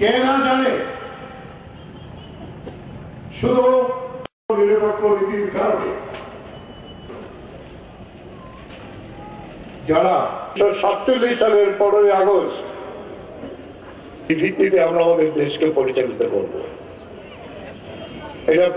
কে না জানে শুধু নিরপেক্ষ নীতির কারণে যারা 1947 সালের 15ই আগস্ট এই ভিত্তিতে আমরা আমাদের দেশকে পরিচালিত করব। এটা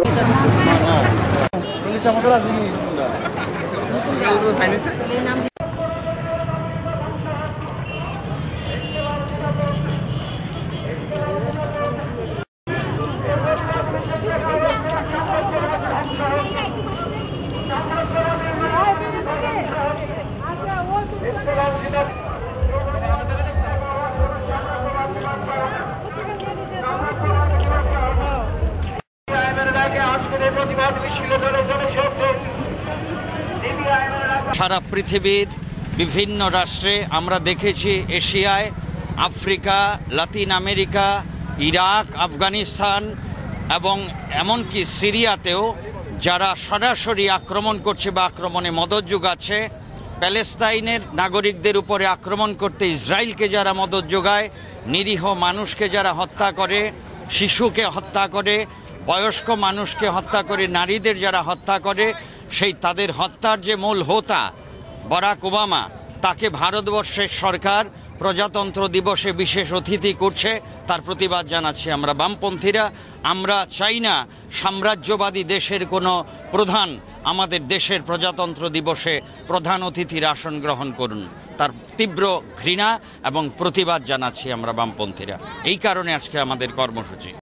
সারা পৃথিবীর বিভিন্ন রাষ্ট্রে আমরা দেখেছি, এশিয়ায়, Africa, Latin America, Iraq, Afghanistan এবং এমনকি সিরিয়াতেও যারা সরাসরি আক্রমণ করছে বা আক্রমণে মদত যোগাচ্ছে, প্যালেস্তাইনের নাগরিকদের উপরে আক্রমণ করতে ইসরায়েলকে যারা মদত যোগায়, নিরীহ মানুষকে যারা হত্যা করে, শিশুকে হত্যা করে, বয়স্ক মানুষকে হত্যা করে, নারীদের যারা হত্যা করে, সেই তাদের হত্যার যে মূল হোতা বারাক ওবামা, তাকে ভারতবর্ষের সরকার প্রজাতন্ত্র দিবসে বিশেষ অতিথি করছে। তার প্রতিবাদ জানাচ্ছি আমরা বামপন্থীরা। আমরা চাই না সাম্রাজ্যবাদী দেশের কোনো প্রধান আমাদের দেশের প্রজাতন্ত্র দিবসে প্রধান অতিথির আসন গ্রহণ করুন। তার তীব্র ঘৃণা এবং প্রতিবাদ জানাচ্ছি আমরা বামপন্থীরা। এই কারণে আজকে আমাদের কর্মসূচি।